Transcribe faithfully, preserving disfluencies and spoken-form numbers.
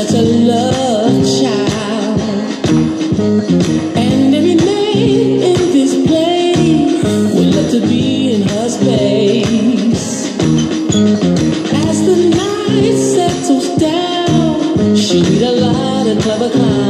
such a love child. And every man in this place would love to be in her space. As the night settles down, she'll meet a lot of clever clowns.